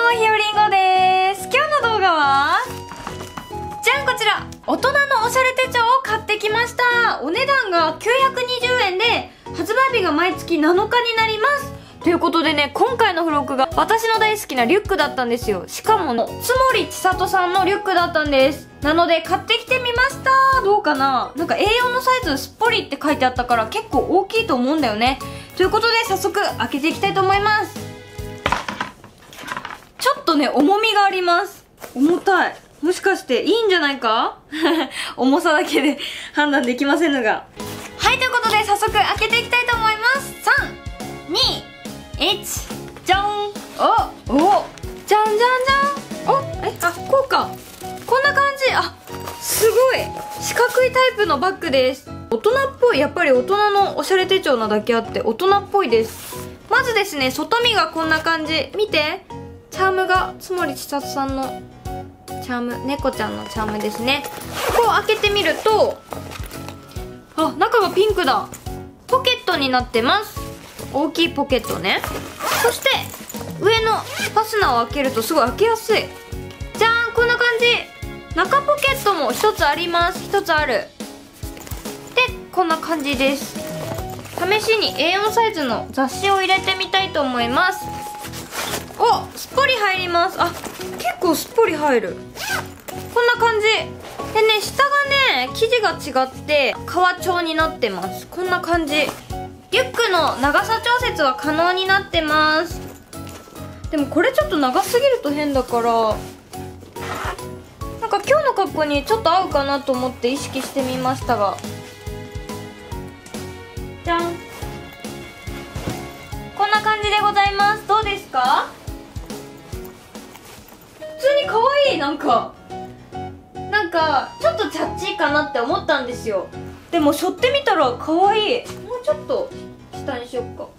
ひよりんごです。今日の動画はじゃん、こちら大人のおしゃれ手帳を買ってきました。お値段が920円で発売日が毎月7日になります。ということでね、今回の付録が私の大好きなリュックだったんですよ。しかも津森千里さんのリュックだったんです。なので買ってきてみました。どうかな、なんか A4 のサイズすっぽりって書いてあったから結構大きいと思うんだよね。ということで早速開けていきたいと思います。ちょっとね、重みがあります。重たい。もしかしていいんじゃないか重さだけで判断できませんのが。はい、ということで早速開けていきたいと思います。3、2、1、じゃん。おじゃんじゃんじゃん。こうか。こんな感じ。すごい四角いタイプのバッグです。大人っぽい。やっぱり大人のおしゃれ手帳なだけあって大人っぽいです。まずですね、外見がこんな感じ。見て、チャームが津森千里さんのチャーム、猫ちゃんのチャームですね。ここを開けてみると、中がピンクだ。ポケットになってます。大きいポケットね。そして上のファスナーを開けるとすごい開けやすい。じゃーん、こんな感じ。中ポケットも一つあります。一つある。で、こんな感じです。試しに A4 サイズの雑誌を入れてみたいと思います。すっぽり入ります。結構すっぽり入る。こんな感じでね、下がね、生地が違って革調になってます。こんな感じ。リュックの長さ調節は可能になってます。でもこれちょっと長すぎると変だから、なんか今日の格好にちょっと合うかなと思って意識してみましたが、じゃん、こんな感じでございます。どうですか？普通に可愛い。なんかちょっとチャッチーかなって思ったんですよ。でも背負ってみたら可愛い。もうちょっと下にしよっか。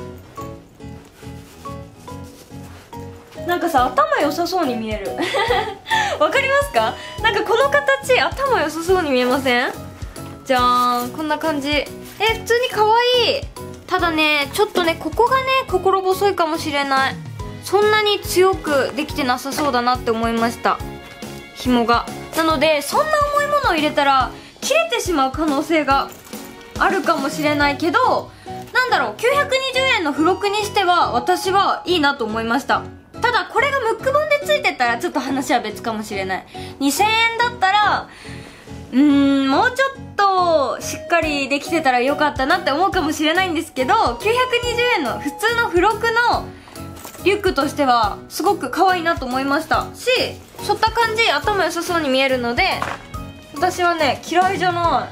なんかさ、頭良さそうに見えるわかりますか？なんかこの形、頭良さそうに見えません？じゃーん、こんな感じ。普通に可愛い。ただね、ちょっとね、ここがね、心細いかもしれない。そんなに強くできてなさそうだなって思いました、紐が。なのでそんな重いものを入れたら切れてしまう可能性があるかもしれないけど、なんだろう、920円の付録にしては私はいいなと思いました。ただこれがムック本でついてたらちょっと話は別かもしれない。2000円だったらもうちょっとしっかりできてたらよかったなって思うかもしれないんですけど、920円の普通の付録のリュックとしてはすごく可愛いなと思いましたし、背負った感じ頭良さそうに見えるので、私はね、嫌いじゃない。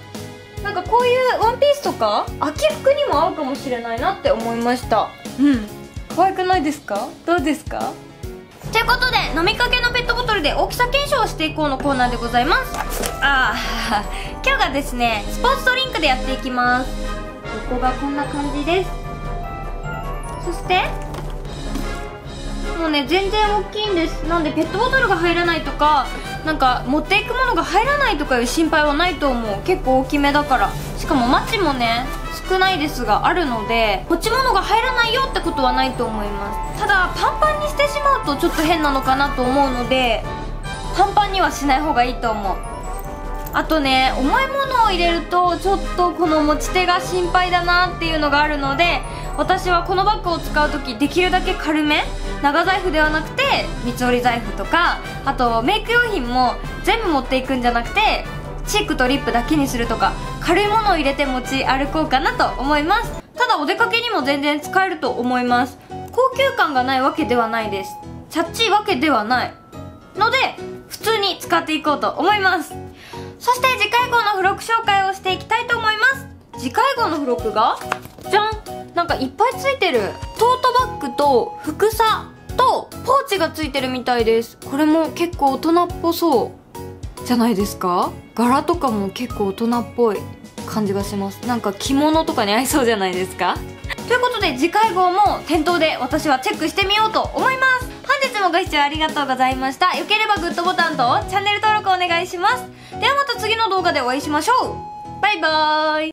なんかこういうワンピースとか秋服にも合うかもしれないなって思いました。可愛くないですか？どうですか？ということで、飲みかけのペットボトルで大きさ検証をしていこうのコーナーでございます。今日がですね、スポーツドリンクでやっていきます。ここがこんな感じです。そしてもうね、全然大きいんです。なんでペットボトルが入らないとか、なんか持っていくものが入らないとかいう心配はないと思う。結構大きめだから。しかもマチもね、少ないですがあるので、持ち物が入らないよってことはないと思います。ただパンパンにしてしまうとちょっと変なのかなと思うので、パンパンにはしない方がいいと思う。あとね、重いものを入れるとちょっとこの持ち手が心配だなっていうのがあるので、私はこのバッグを使う時できるだけ軽め、長財布ではなくて三つ折り財布とか、あとメイク用品も全部持っていくんじゃなくてチークとリップだけにするとか、軽いものを入れて持ち歩こうかなと思います。ただお出かけにも全然使えると思います。高級感がないわけではないです。チャッチーわけではないので普通に使っていこうと思います。そして次回号の付録紹介をしていきたいと思います。次回号の付録がじゃん、なんかいっぱいついてる。トートバッグと服さとポーチがついてるみたいです。これも結構大人っぽそうじゃないですか？柄とかも結構大人っぽい感じがします。なんか着物とかに合いそうじゃないですか？ということで次回号も店頭で私はチェックしてみようと思います。本日もご視聴ありがとうございました。よければグッドボタンとチャンネル登録お願いします。ではまた次の動画でお会いしましょう。バイバーイ。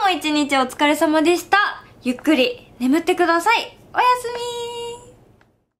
も一日お疲れ様でした。ゆっくり眠ってください。おやすみー。